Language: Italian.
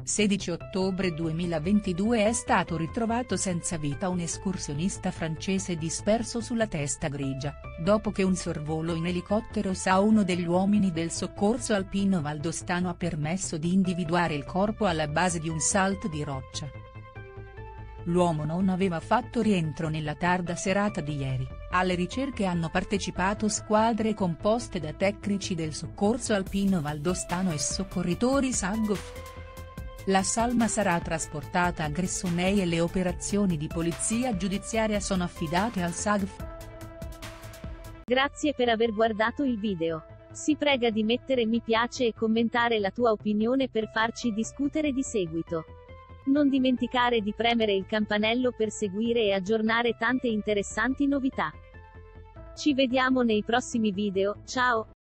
16 ottobre 2022 è stato ritrovato senza vita un escursionista francese disperso sulla Testa Grigia, dopo che un sorvolo in elicottero SAA uno degli uomini del soccorso alpino valdostano ha permesso di individuare il corpo alla base di un salto di roccia. L'uomo non aveva fatto rientro nella tarda serata di ieri. Alle ricerche hanno partecipato squadre composte da tecnici del soccorso alpino valdostano e soccorritori SAGF. La salma sarà trasportata a Gressoney e le operazioni di polizia giudiziaria sono affidate al SAGF. Grazie per aver guardato il video. Si prega di mettere mi piace e commentare la tua opinione per farci discutere di seguito. Non dimenticare di premere il campanello per seguire e aggiornare tante interessanti novità. Ci vediamo nei prossimi video, ciao!